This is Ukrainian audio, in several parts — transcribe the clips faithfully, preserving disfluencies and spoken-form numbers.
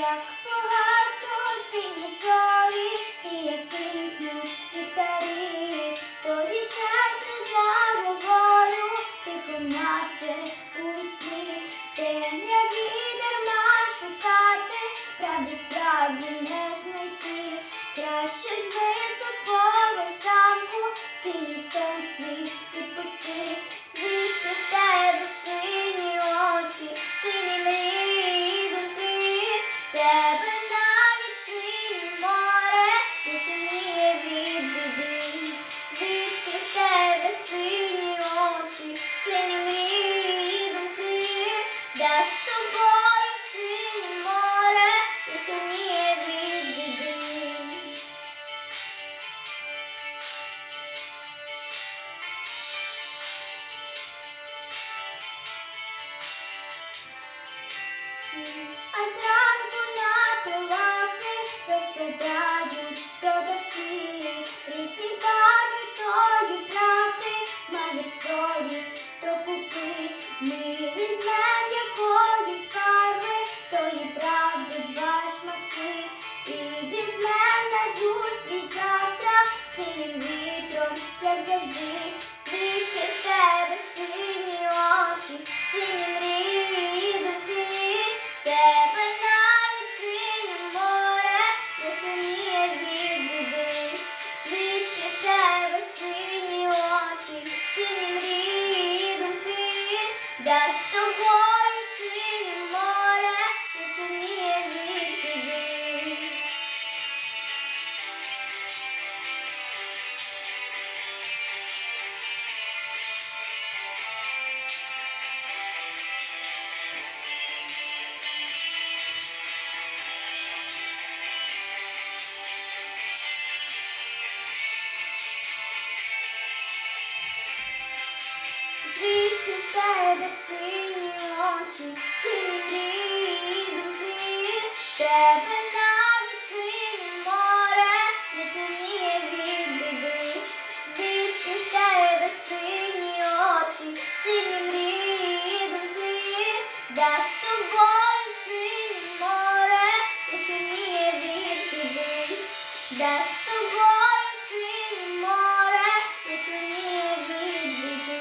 як погаснуть сині зорі, і як вимкнуть ліхтарі, тоді час не заговорю, тихо наче у сні, темряві дарма шукати, правди справді не знайти, краще з високого замку синій сон свій відпусти, звідти в тебе сині очі, сині мрії думки, тебе навіть синє море не чорніє від біди, звідти в тебе сині очі, сині мрії думки, де з тобою синє море не чорніє від біди. А зранку на прилавки розкладають продавці різні барви тої правди, маєш совість, то купи. Ми візьмем якоїсь барви тої правди два шматки і візьмем назустріч завтра синім вітром, як завжди, звідки в тебе сині очі, сині мрії думки, тебе навіть синє море не чорніє від біди, звідки в тебе сині очі, сині мрії думки, де з тобою синє море не чорніє від біди. Звідки в тебе сині очі, сині мрії думки, тебе навіть синє море не чорніє від біди, звідки в тебе сині очі, сині мрії думки, де з тобою синє море не чорніє від біди, де з тобою синє море не чорніє від біди.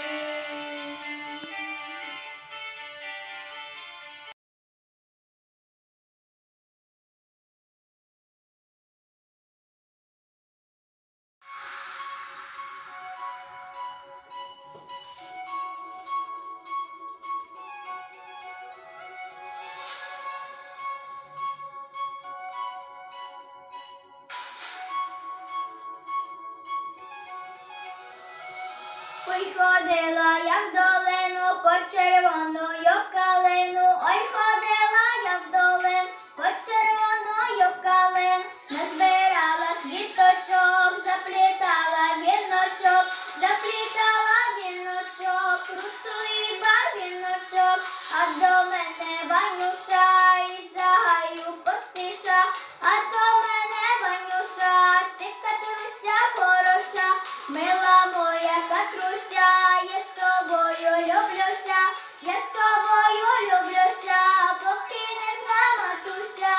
Ой, ходила я в долину по червоною калину, ой, ходила я в долину по червоною калину, назбирала квіточок, заплітала віночок, заплітала віночок, крутий барвіночок, а до мене Ванюша із загаю поспіша, а до мене Ванюша, ти Катруся хороша, мила моя Катруся, я з тобою люблюся, я з тобою люблюся, поки не зна матуся.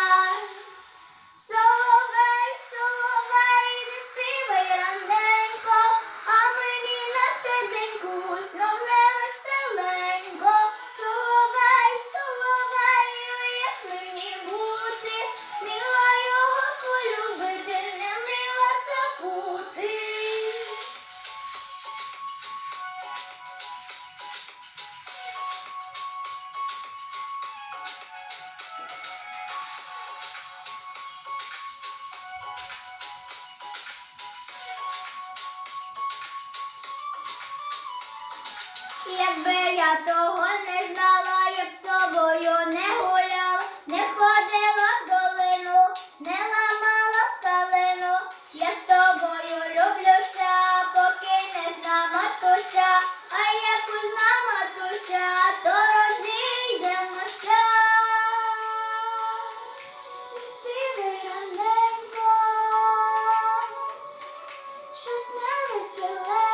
Соловей, соловей, не співай раненько, а мені на серденьку знов не веселенько. Соловей, соловей, як мені бути, мила його полюбити, не мила забути. Якби я того не знала, я б з тобою не гуляла, не ходила в долину, не ламала калину. Я з тобою люблюся, поки не зна матуся, а як узна матуся, то розійдемося. Не співай раненько, щось невеселе.